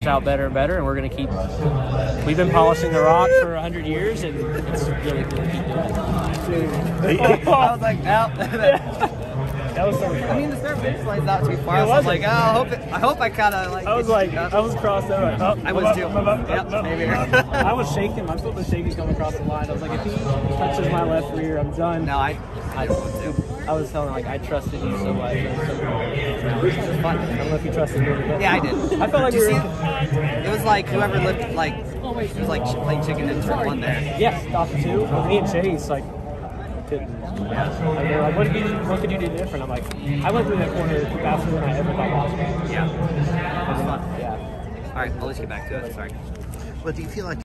out better and better, and we're going to keep. We've been polishing the rock for 100 years, and it's really cool to keep doing it. I was like, no. That was so fun. I mean, the start finish line's not too far. So I was like, oh, I hope I kind of like. I was crossed over. I was too. Yep, maybe. I was shaking. My foot was shaking coming across the line. I was like, if he touches my left rear, I'm done. No, I was telling him, like, I trusted you so much. It was fun. I don't know if you trusted me. But yeah, I did. I felt like it was like whoever lived like it was like playing chicken in turn one there. Yes, off the two. Me and Chase like couldn't. Yeah. Like, they're like, what could you do different? I'm like, I went through that corner faster than I ever thought possible. Yeah. It was fun. Yeah. All right, I'll let you get back to it. Sorry. But do you feel like